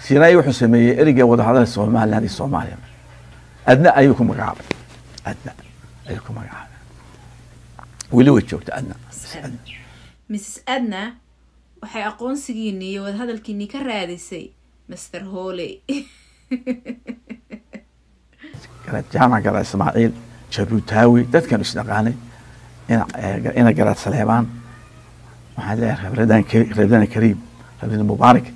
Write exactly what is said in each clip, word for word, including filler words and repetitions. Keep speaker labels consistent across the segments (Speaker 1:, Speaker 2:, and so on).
Speaker 1: سيراي وحسمية إرجع وضع هذا الصومال هذه الصومالية أدنى أيكم مقعب أدنى أيكم مقعب ولو تشوفت أدنى
Speaker 2: مسز أدنى waxay aqoonsigiina iyo wad hadalkiini ka raadisay Mister Holey
Speaker 1: كانت جامعة قرأ إسماعيل شبوتاوي ده كانوا يشتغلين هنا هنا قرأت سليمان وحلا رمضان كريم رمضان كريم رمضان مبارك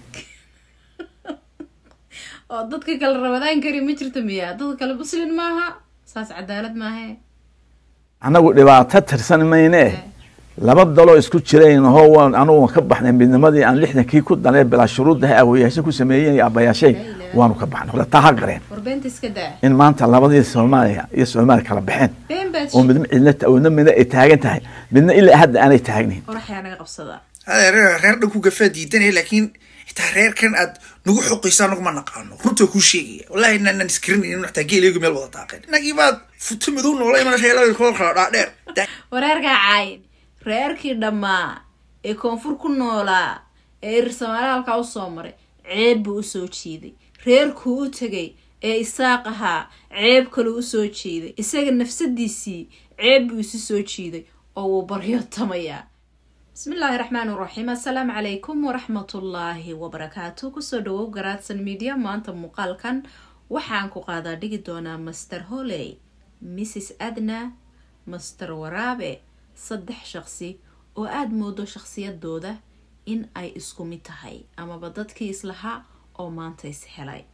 Speaker 2: oo dadka kala Ramadan Kareem ma jirto miya dadka kala muslim maaha saas cadaalad maaha
Speaker 1: anagu dhibaato tirsan maynee laba dalo isku jireen oo anagu ka baxnay midnimadii aan lixdankii ku dalay bila shuruudaha awooyaasha ku sameeyeen abayaashay waanu ka baxnay wala taha qareen
Speaker 2: warbeenta iska daa
Speaker 1: in maanta labadii Soomaaliya iyo Soomaaliya kala baxeen oo midna cidna oo midna ay taagan tahay midna ilaa hadda aanay taagnayn
Speaker 2: oraxay anaga qabsada
Speaker 3: هذا رير رير دكوا جفادي تاني لكن تحرير كان أد نروح قيسان نقوم نقانو رتو كل شيء والله إن إن نسكرين إنه نحتاج ليه يوم يلبط عقد نجيبات فتم دون والله ما شيء لا يخلق خلاص رير
Speaker 2: وريرجع عين رير كده ما يكون فرق النولا إرسم على الكوسومر عيب وسوتشيدي رير كو تجي إساقها عيب كل وسوتشيدي إساق النفس الديسي عيب وسوتشيدي أو بريات تميا بسم الله الرحمن الرحيم السلام عليكم ورحمة الله وبركاته كسودو قراتسن ميديا ما أنت مقال كان وحانكو قادا ديجي دونا مستر هولي ميسيس أدنى مستر ورابي صدح شخصي وآد مودو شخصيات دودة إن أي اسكو متهاي أما بددك يسلحا أو ما أنت يسحلاي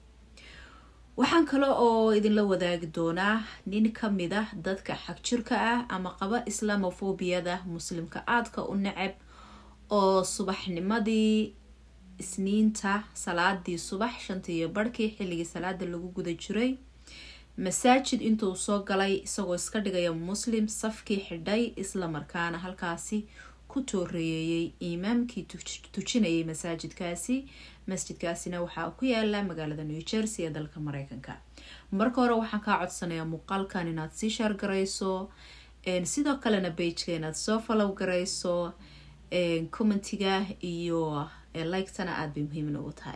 Speaker 2: waxaan kale oo idin la wadaagi doonaa nin kamid ah dadka xaq jirka ah ama qaba islamophobia-da muslimka aadka u neceb oo subaxnimadii isniinta salaadii subax shantii barkii xilliga salaada lagu guda jiray masaajid intuu soo galay isagoo iska dhigaya muslim safkii xidhay isla markaana halkaasi ku tooreeyay imaamkii tujinayay masaajidkaasi masjidkaasina waxa ku yaala magaalada New Jersey ee dalka Mareykanka marka hore waxaan ka codsanayaa muuqaalkan inaad si share gareyso een sidoo kalena page-ka inaad soo follow gareyso een commentiga iyo like-tana aad bay muhiim u tahay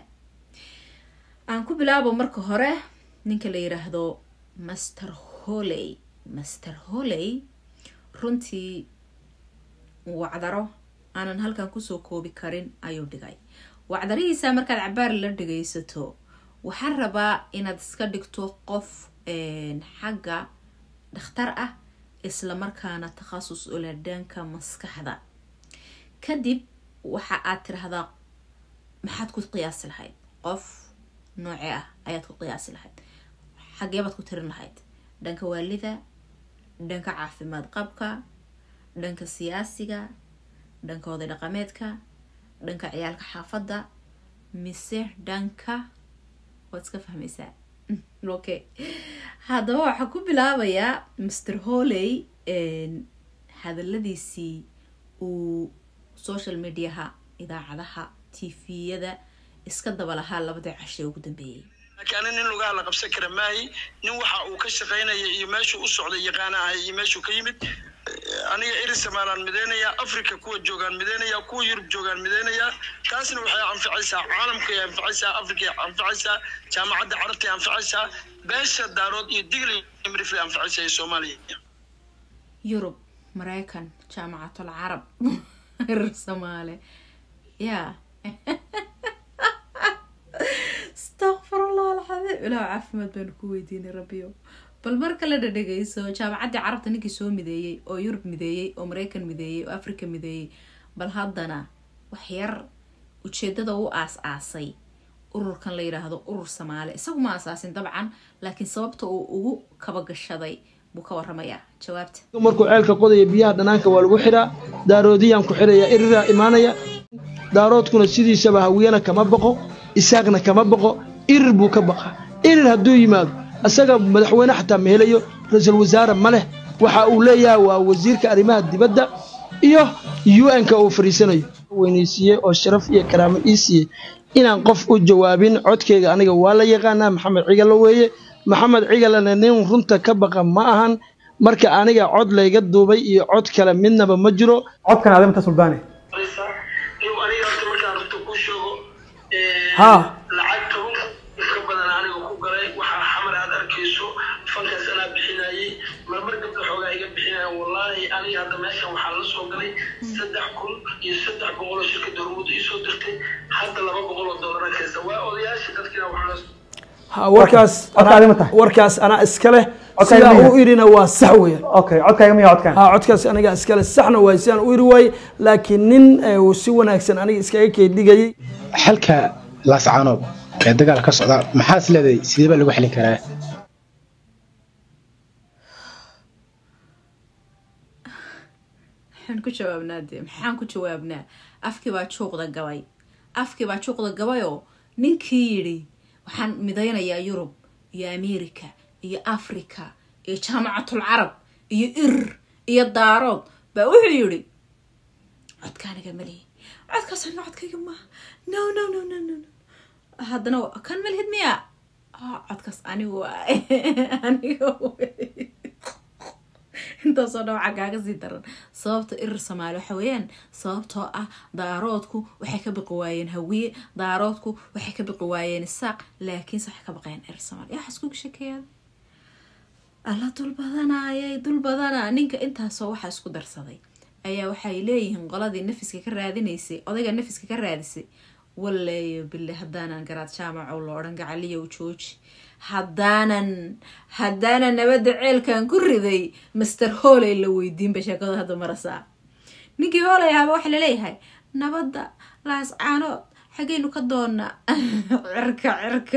Speaker 2: aan ku bilaabo marka hore ninka la yiraahdo Mister Holey Mister Holey runtii wacdaro aanan halkan ku soo koobi karin ayuu dhigay wacdarihiisa markaad cabaar la dhigaysato waxaan rabaa inaad iska dhigto qof een xagga dhakhtar ah isla markaana takhasus u leh dhanka maskaxda kadib waxa aad tiraahdaa maxaad ku qiyaasi lahayd qof nooce ah ayaad ku qiyaasi lahayd xagee baad ku tirin lahayd dhanka waalida dhanka caafimaad qabka dhanka siyaasiga dhanka wada dhaqameedka dhanka ciyaalka xaafada mise dhanka waad iska fahmaysaa okay hadaba waxa ku bilaabaya Mister Holey een hadaladiisii uu social media-ha idaacadaha T V-yada iska daba lahaa labada cashay ugu dambeeyay
Speaker 4: كان إن لقى على قبسة كرماي نوحة وكشفينا يمشوا أسعد يقانا يمشوا كيمت أنا إيرس مالان مدينية أفريقيا كوا جوجان مدينية كوا يوروب جوجان مدينية كاسن وحياة عن فعيسى عالم كي عن فعيسى أفريقيا عن فعيسى جامعة عربية عن فعيسى بس الدارود يدقلي يمرفلي عن فعيسى الصومالية
Speaker 2: يوروب مريكان جامعة العرب الصومالي يا استغفر الله العظيم لا عفمد بين كويدين ربيو bal marka la dhageyso jaamacadda carabta ninkii soo mideeyay oo Yurub mideeyay oo Mareykan mideeyay oo Afrika mideeyay bal haddana wax yar ujeedada uu aas-aasay ururkan la yiraahdo urur Soomaali isagu ma aasaasin dabcan laakiin sababta uu ugu kaba gashaday buu ka warramaya jawaabta
Speaker 5: markuu ceelka qodaya biyaha dhanaanka waa lagu xiraa daaroodiyaan ku xiraya irira imaanaya daaroodkuna sidiisaba hawiyana kama baqo isaaqna kama baqo irir buu ka baqa irir hadduu yimaado asaga madaxweyne xataa meelayo ra'iisul wasaare ma leh waxa uu leeyahay waa wasiirka arrimaha dibadda iyo U N-ka uu fariisanayo weynisiye oo sharaf iyo karaamo isiye inaan qof u jawaabin codkeyga aniga waa la yaqaanaa Maxamed Cigalo weeye Maxamed Cigalana nin runta ka baqa ma ahan marka aniga cod layga duubay iyo cod kale midnaba ma jiro
Speaker 6: codkan aadamta suldaane ha
Speaker 4: jirtay hadda laba boqol oo doolar kaysa waa odayaashii dadkiina waxaa
Speaker 5: ha warkaas warkaas ana iskale sida uu irina waa sax weeyaan
Speaker 6: okay codkayga miyaa codkan
Speaker 5: ha codkaas aniga iskale saxna waa sidaan u iri way laakiin nin uu si wanaagsan aniga iskaga keedigay
Speaker 7: xalka laascaanood ee dagaal ka socda maxaa isleeday sidee baa lagu xalin karaa
Speaker 2: waxaan ku jawaabnaa dee maxaan ku jawaabnaa afkii baa juuqda gabay afkii baa juuqda gabayoo ninkii yidhi waxaan midaynayaa yurub iyo america iyo africa iyo jaamacatul carab iyo ir iyo daarood baa wuxuu yidhi codkaaniga malihi codkaasna codkayga maaha no no no no no haddana kan malihid miya codkaas anigu aniga intaasoo dhan waxaa kaaga sii daran sababta irir soomaali waxa weeyaan sababtoo ah daaroodku waxay ka biqi waayeen hawiye daaroodku waxay ka biqi waayeen isaaq laakiinse waxay ka baqayeen irir soomaali yaa iskugu shekeeyada alla dul badanayay dul badanaa ninka intaasoo waxaa isku darsaday ayaa waxay leeyihiin qoladii nafiska ka raadinaysay odayga nafiska ka raadisay walayo bille haddaanan garaad jaamaco lo odhan gacaliyow jooji haddaanan haddaanan nabadda ceelkan ku riday master hooley la weydiinba sheekada hadda marasaa ninkii hooley ahaaba waxa laleeyahay nabadda laascaanood xagaynu ka doonnaa cirka cirka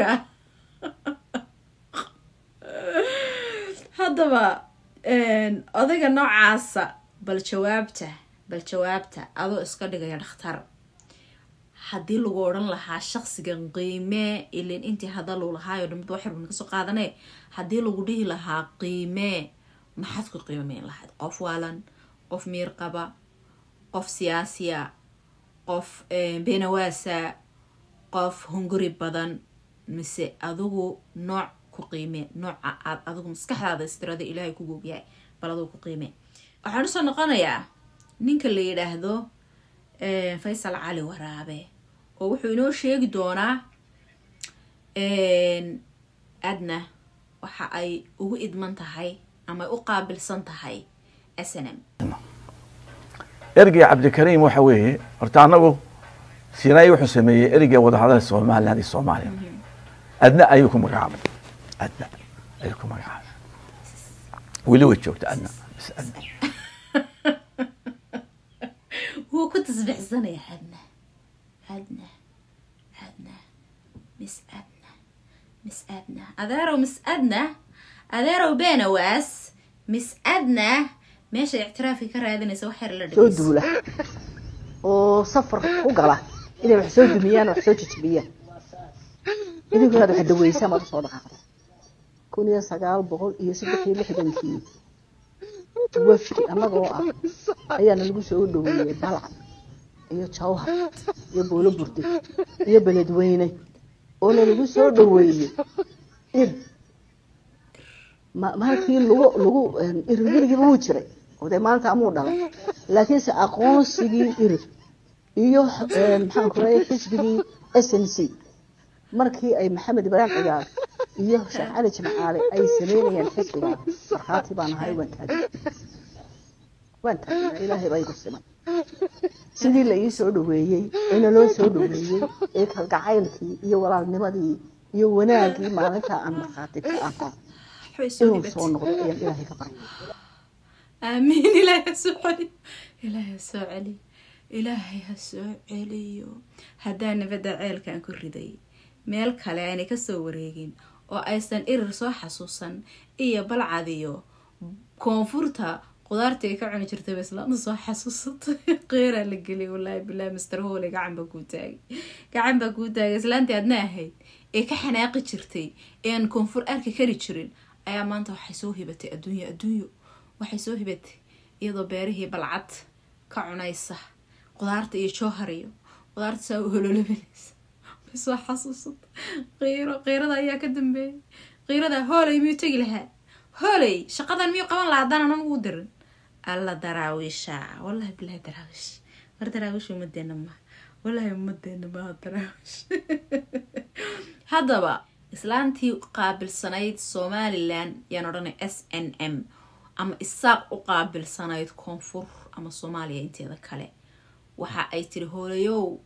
Speaker 2: haddaba odayga noocaasa bal jawaabta bal jawaabta adoo iska dhigaya dhakhtar haddii lagu odhan lahaa shaksigan qiimee ilin intii hadal uu lahaayo dhamid waxyar baan kasoo qaadanee haddii lagu dhihi lahaa qiimee maxaad ku qiimeyn lahayd qof waalan qof miir qaba qof siyaasiya qof beenawaasa qof hunguri badan mise adigu nooc ku qiimee nooca aad adigu maskaxdaada istirada ilaahay ku googyahay bal adigu ku qiimee waxaan usoo noqonayaa ninka la yidhaahdo faysal cali waraabe oo wuxuu inoo sheegi doonaa adna waxa ay ugu idman tahay ama ay u qaabilsan tahay s n m
Speaker 1: ergey cabdikariim waxa weeye horta anagu sinaayi wuxuu sameeyey ergey wadahadalka somaliland iyo soomaaliya adna ayuu ku magacaabay adna ayuu ku magacaabay weli way joogta adna bis adna
Speaker 2: هو كنت سبحسنة يا عدنا عدنا عدنا مس أدنى مس أدنى أدارو مس أدنى أدارو بين واس مس أدنى ماشي اعترافي كرا هذا نسوي حر لردبس
Speaker 8: سو دولة وصفر وقرا إذا محسوج ميان وحسوج تبيان إذا كنا هذا حد ويسا ما تصور دقاقة كوني يا سقال بقول يسبك يلي حدا مكين وفكي أما قوة أيانا لقو سعودو بلعب iyo jawhar iyo boolo burdi iyo beledweyne oo lagu soo dhaweeyay ir ma markii lagu lagu irgiliga uu jiray oo de maanta amuu dhalay laakiin si aqoonsigii ir iyo maxaan ku raayay xisbigii S N C markii ay maxamed ibraahim cigaal iyo sheekh cali jimcaale ay sameeyeen xisbiga marxaati baan ahay wantaag wantaag ilaahay bay ku siman sidii la ii soo dhaweeyay ina loo soo dhaweeyay ee kalgacaylkii iyo walaalnimadii iyo wanaagii maalinta aan marxaati ka ahaa inuu soo noqdo ayaan ilaahay ka baryay
Speaker 2: آمين إلهي سوعلي إلهي سوعلي إلهي سوعلي هدانا بدا عيل كان كردي ميل كلا يعني كسو وريقين oo aysan irir soo xasuusan iyo balcadiyo koonfurta qudaartii ka cuni jirtay islaan soo xasuusatay qeera la galay wallahi billahi mister hoole gacan ba ku taagay gacan ba ku taagay islaantii adna ahayd ee ka xanaaqi jirtay ee koonfur arki kari jirin ayaa maanta waxay soo hibatay adduunyo adduunyo waxay soo hibatay iyadoo beerihii balcad ka cunaysa qudaarta iyo joohariyo qudaarta soo hololabanaysa soo xasuusat qeero qeerada ayaa ka dambeeyay qeerada hoolay miyuu tagi lahaa hoolay shaqadan miyuu qaban lahaa haddaan anan ugu dirin alla daraawiisha wallahi bilahi daraawiish war daraawiish umadeena ma wallahi umadeena ma daraawiish haddaba islaantii qaabilsanayd somaliland yaan odhanay s n m ama isaaq u qaabilsanayd koonfur ama soomaaliya inteeda kale waxa ay tiri hoolayow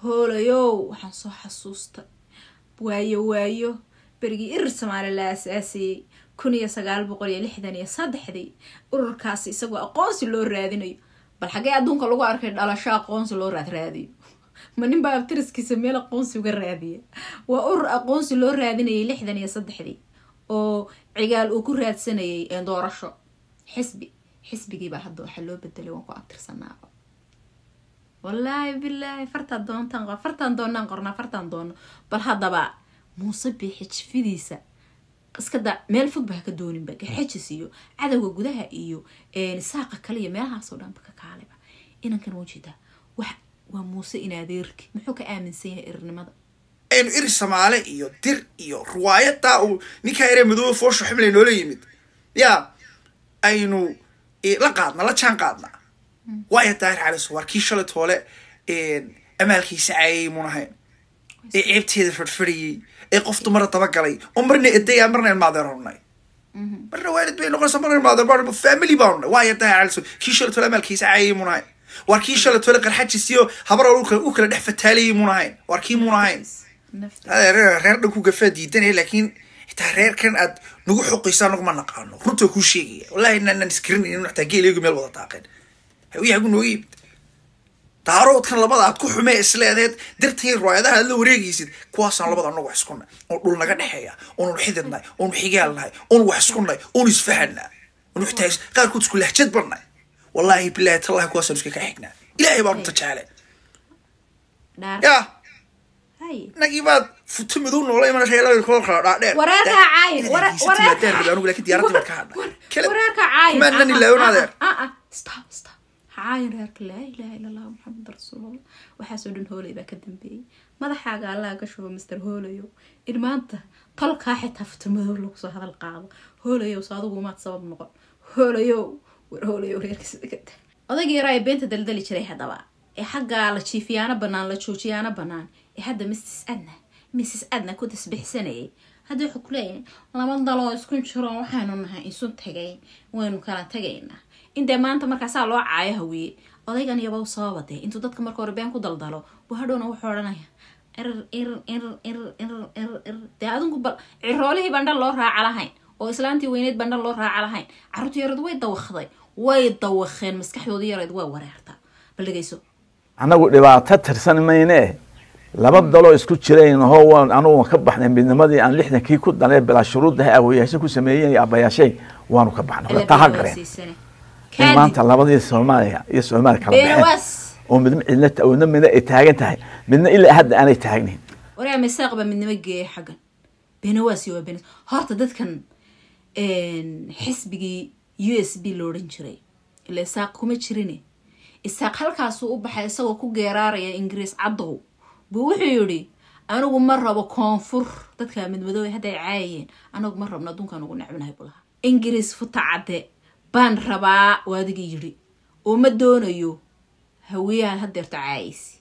Speaker 2: hoolayow waxaan soo xasuusta waayo waayo berigii irir Soomaali la asaasiyay kun iyo sagaal boqol iyo lixdan iyo saddexdii ururkaasi isagoo aqoonsi loo raadinayo bal xagee adduunka lagu arkay dhalasho aqoonsi loo raad raadiyo ma nin baa abtiriskiisa meel aqoonsi uga raadiya waa urur aqoonsi loo raadinayay lixdan iyo saddexdii oo cigaal uu ku raadsanayay ee doorasho xisbi xisbigii baa hadda waxa loo bedelay waan ku abtirsanaa wallahi billahi farta doontan fartan doonaan qorna fartan doon bal hadaba Muuse Biixi fidiisa iska da meel fog baa ka doonin ba xajisiyo cadawga gudaha iyo ee saaqa kale iyo meelaha soo dhanba ka kaaleba inankan wajida wax waa Muuse inaadeerki muxuu ka aaminsan yahay irnimada
Speaker 3: aynu ir Soomaali iyo dir iyo riwaayada oo ninka yare madow foosho ximlay noola yimid ya aynu la qaadna la jaan qaadna waaya taar xalis warkii shalay toole ee amalkiisa ay munahay ee ceebteeda fadfadhiyay ee qof dumar daba galay oo marna eeday marna maadeeronay marna waalid bay noqon marna maadeer family baan waaya taar xalis kii shalay toole amalkiisa ay munahay warkii shalay toole qarxajisiyo habar uu kala dhex fataalay munahay warkii munahay هذا غير دكو قفادي دني لكن تحرير كان أد نقول حقيسان نقول ما نقانو رتو كل شيء والله إن نسكرين إنه نحتاج ليه يقوم يلوض طاقين هوي يقول نويب تعرض كان لبضع تكو حماء السلادات درت هي الرواية ده هذا وريق يصير كواسان لبضع نوح سكنا ونقول لنا حياة ونحيدنا ونحيجالنا ونوح سكنا ونسفحنا ونحتاج قال كنت كل حجة برنا والله بالله تالله كواسان نسكك حقنا إلهي بارو تجعله يا نجيبات فتمدون ولا ما شيء لا يكون خلاص لا
Speaker 2: وراك عاين ورا وراك
Speaker 3: أنا أقول لك ديارتي بكهنا
Speaker 2: وراك عاين
Speaker 3: ما أنني لا يونا ذا
Speaker 2: آه آه stop stop عاين راك لا إله إلا الله محمد رسول الله وحاسودن هولي بكدم بي ماذا حاجة الله كشوف مستر هوليو إن ما أنت طلق حتى فتمدون لك هذا القاضي هوليو صادق وما تصاب نقول هوليو هوليو ريك سكت هذا جيراي بنت دلدلي شريحة دوا حاجة على شيفيانا بنان لا تشوفيانا بنان هذا مسس أدنى مسس أدنى كنت سبح سنة هذا حكلين لما نضلوا يسكن شرون وحنونها إنسون تجين وين كانت تجينا إنت ما أنت مركز على عايه هوي أضيق أن يبغى صابته أنتوا ضدك مركز ربيان كده ضلوا وهدونا وحورنا إر إر إر إر إر إر إر ده هذون قبل عرالي بندر الله راع على هين وإسلامتي وينيت بندر الله راع على هين عرض يرد ويد دوخضي ويد دوخين مسكح يودي يرد ووريرتا بلقي يسوع
Speaker 1: أنا قلت لبعض تترسن مينه لابد دلو اسكو جيرين هو انو ka baxnay midnimadii aan lixdan kii ku dalay bila shuruudaha awooyaasha ku sameeyay abayaashay waanu ka baxnay ta hagre maanta labadii Soomaaliya iyo Soomaaliya kala baxay oo midna cilad oo midna ay taagan tahay midna ilaa hadda aanay taagnin
Speaker 2: waraa misaaqba midnimo geey xagan beenawaas iyo been horta dadkan een xisbigi U S B loo oran jiray ilaa saaq kuma jirin isaaq halkaas uu baxay isagoo ku geeraaraya Ingiriis cadow بوحي يوري أنا أقول مرة بكونفور تذكر من مدوي هذا عاين أنا أقول مرة بندون كانوا نقول نعملها يقولها إنجليز فتعدى بان ربع وادي يجري ومدون يو هوية هدر تعايس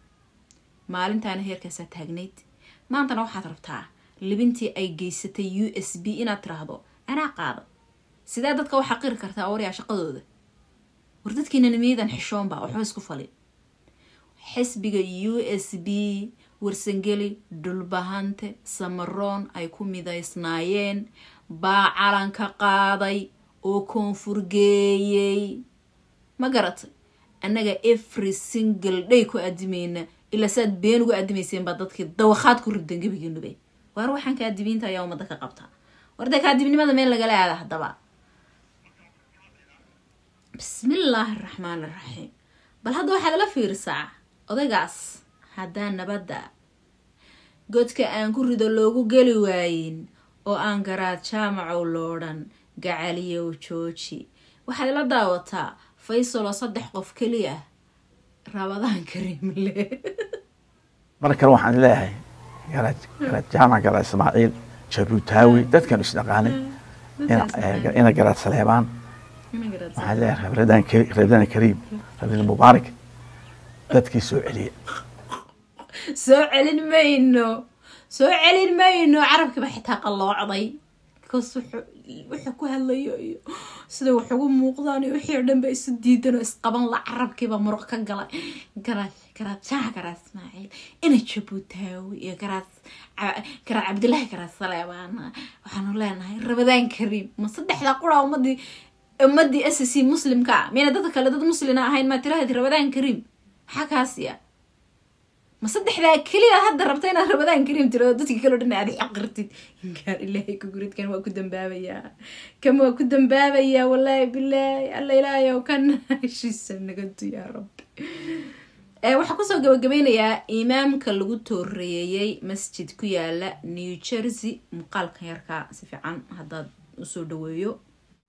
Speaker 2: ما أنت أنا هير كاسات هجنيت ما أنت نروح حضرتها اللي بنتي أي جيستي يو إس بي إنا تراهضو أنا قاعد سدادتك وحقير كرتا أوري عشان قدوده وردتك إن نميدا حشون بقى وحوسكو فلي حسبيga U S B warsangeli dulbahante samaroon ay ku midaysnaayeen baa calanka qaaday oo koonfur geeyay ma garatay anaga every single day ku adimeena ila sad been ugu adimeyseen ba dadkii dawaqaad ku ridan gabigeenu bay war waxaan ka adibiinta ayaa umada ka qabta warda ka adibnimada meel laga leeyahay hadaba bismillaahir rahmaanir rahiim bal hada waxa la fiirsaa odagaas haddaan nabadda godka aan ku rido loogu geli waayin oo aan garaad jaamacow loodhan gacaliyow jooji waxaad la daawataa faysal oo saddex qof keliya rabadaan kariim leh
Speaker 1: markan waxaan leeyahay garaad garaad jaamac garaad Ismaaciil Jabuutaawi dadkan isdhaqaanay ina garaad Saleebaan waxaan leeyahay rabadaan rabadaan kariim rabadaan mubaarak dadkii soo celiya
Speaker 2: soo celin mayno soo celin mayno carabka ba xitaa qalloocday because wuxuu ku hadlayo iyo sida wax ugu muuqdaan iyo wixii dhan ba isu diidan oo isqaban la carabkiiba muruq ka galay garaad garaad jaa garaad Ismaaciil ina Jabuutaawi iyo garaad garaad Cabdilaahi garaad Saleebaan waxaanu leenahay Ramadaan Kariim ma saddexda qura ummadii ummadii asasi muslimka meena dadka kale dad muslimiin ahayn ma tiraahdo Ramadaan Kariim xakaasiya ما صدق ذا كليا هذا ربطينا رمضان كريم ترى دتك كله دنا هذه حقرتي قال الله كقولت كان ما كنت مبابيا كم ما كنت مبابيا والله بالله الله إلهي وكان شيء سنة قلت يا رب وحكوسو جبجبين يا إمام كالوتو الرياي مسجد كيالا نيوجيرسي مقال كيركا سفي عن هذا أسود ويو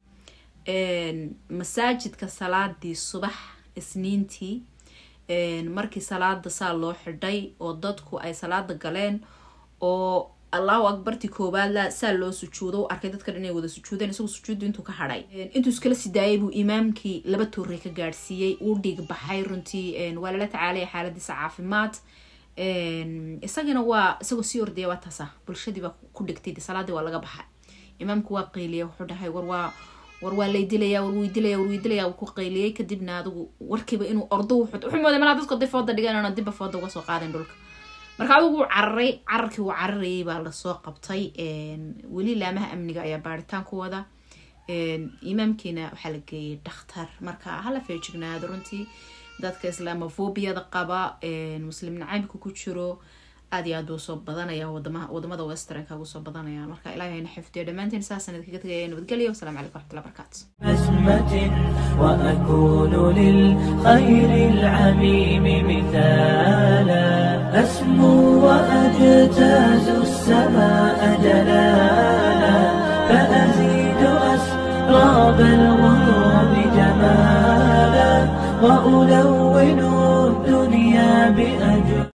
Speaker 2: مساجد كصلاة دي الصبح سنينتي markii salaada saa loo xidhay oo dadku ay salaada galeen oo Allahu akbarti koobaad la saa loo sujuudo arkay dadka inay wada sujuudeen isagoo sujuudu intuu ka xidhay intuu iskala sidaayay buu imaamkii laba toore ka gaarsiiyay uu dhig baxay runtii walaala tacaalay xaaladiisa caafimaad isagana waa isagoo si ordaya waa taasa bulshadii ba ku dhigtay salaadii waa laga baxay imaamku waa qiiliyay wuxuu dhahay war waa warwaa lay dilaya war way dilaya war way dilaya ku qayliyay kadibna adigu warkiiba inuu ordo wuxuu wuxuu mooday malaad dadka difooda dhiganana dib fooda uga soo qaadeen dhulka marka adigu cararay cararkii uu cararayay baa la soo qabtay een wali laamaha amniga ayaa baaritaan ku wada een imaamkiina waxa la geeyay dhakhtar marka hala feejignaado runtii dadka islaamofobiyada qaba een muslim nacaybku ku jiro aad iyo aad u soo badanaya wadamaha wadamada westernka ugu soo badanaya marka ilaahay na xifdiyo dhamaanteen saasanad kaga tagayeen nabadgelyo assalamu alaykum wa rahmatullahi wa barakatuh
Speaker 6: basmatin wa akunu lil khayril amim mithala asmu wa ajtazu as-samaa jalala fa azidu asrab al-ghurub jamala wa ulawwinu ad-dunya bi